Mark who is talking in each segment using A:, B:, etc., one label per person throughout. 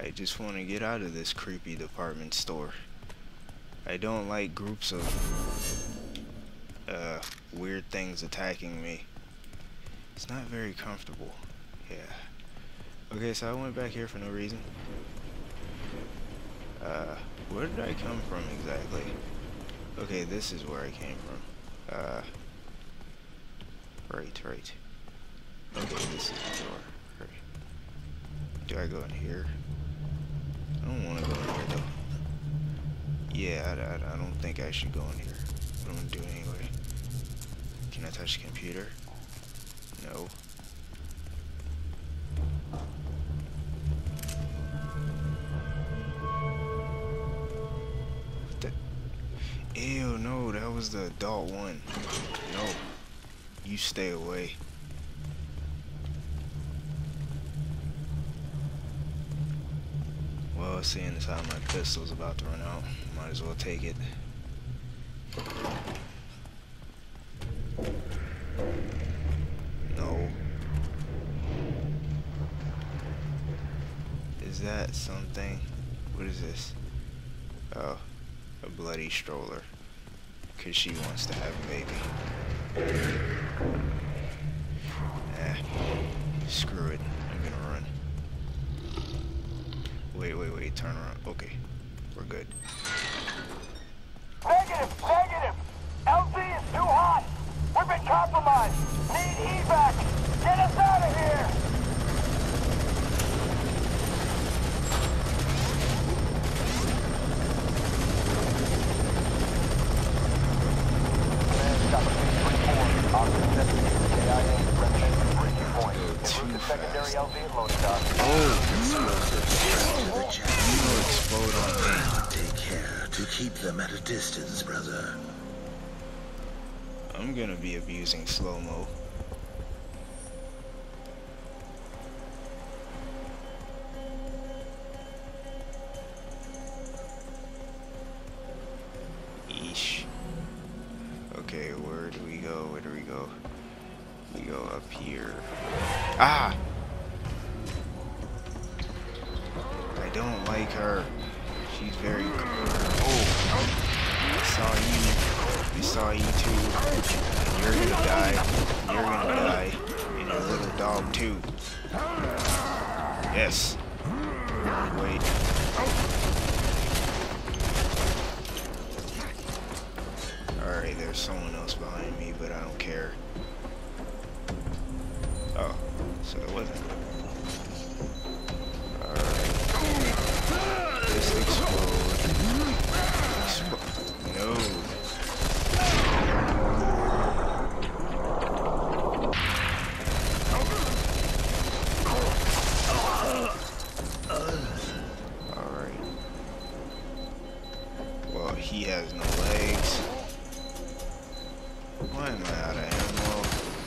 A: I just want to get out of this creepy department store. I don't like groups of weird things attacking me. It's not very comfortable. Yeah. Okay, so I went back here for no reason. Where did I come from exactly? Okay, this is where I came from. Right. Okay, this is the door. Right. Do I go in here? I don't want to go in here though. Yeah, I don't think I should go in here. But I'm gonna do it anyway. Can I touch the computer? No. Ew, no, that was the adult one. No. You stay away. Well, seeing as how my pistol's about to run out, might as well take it. No. Is that something? What is this? Oh, a bloody stroller. 'Cause she wants to have a baby. Screw it. I'm gonna run. Wait, turn around. Okay, we're good.
B: Negative! LZ is too hot! We've been compromised! Need evac! Get us out of here! Secondary LZ and loading dock.
A: You explode on me.
C: Take care to keep them at a distance, brother.
A: I'm gonna be abusing slow-mo. Eesh. Okay, where do we go? We go up here. Ah! I don't like her. She's very... Oh! I saw you too. And you're gonna die. You're gonna die. And your little dog too. Yes. Wait. Alright, there's someone else behind me, but I don't care. Oh, so there wasn't. Alright. Just explode. No. Alright. Well, he has no legs. Why am I out of ammo?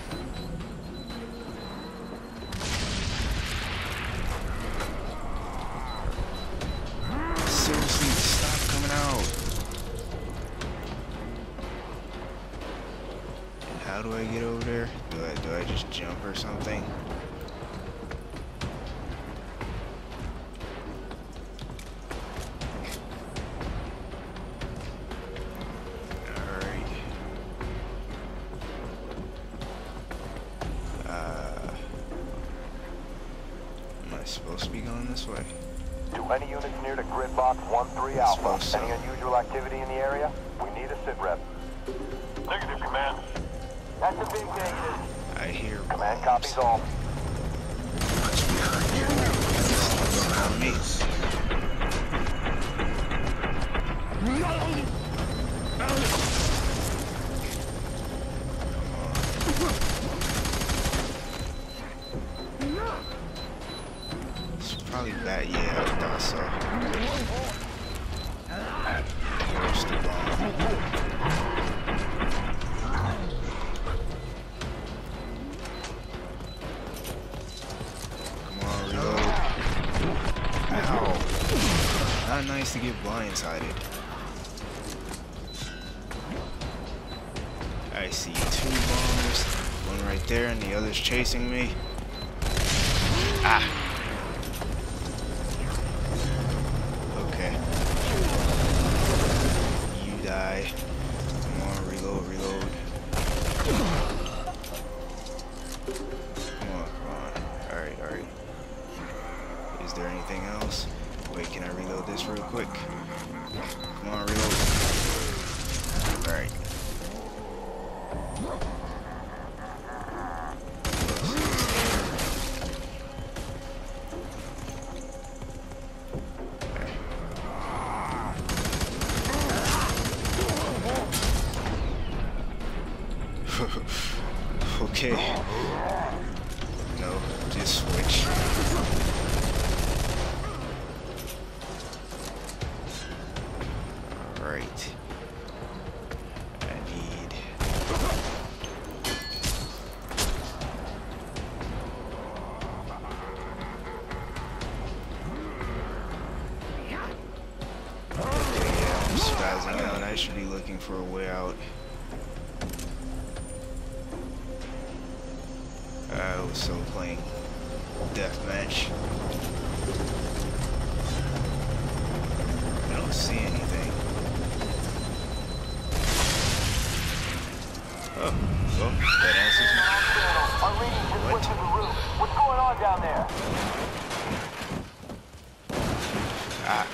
A: Seriously, stop coming out. And how do I get over there? Do I just jump or something? Supposed to be going this way.
B: To any units near the grid box 1-3 Alpha, any unusual activity in the area? We need a sit rep. Negative, Command. That's a big negative.
A: I hear
B: Command
A: bombs.
B: copies all.
C: What's behind you?
A: Around me. It's probably bad. Yeah, I thought so. Here's the bomb. Come on, reload. Ow. Not nice to get blindsided. I see 2 bombs. One right there and the other's chasing me. Ah. Is there anything else? Wait, can I reload this real quick? Come on, reload. Alright. Okay. No, just switch. Alright. I need... Okay, yeah, I'm spazzing out. I should be looking for a way out. I was so playing deathmatch. I don't see anything. Oh, well, that answers me.
B: Our reading just went through the roof. What's going on down there?
A: Ah.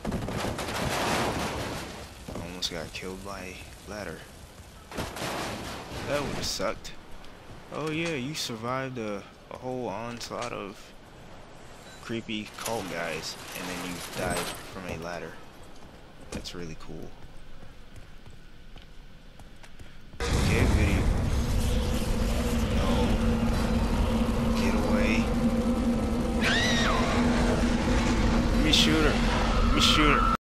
A: I almost got killed by a ladder. That would have sucked. Oh yeah, you survived a whole onslaught of creepy cult guys, and then you died from a ladder. That's really cool. Okay, video. No. Get away. Let me shoot her. Let me shoot her.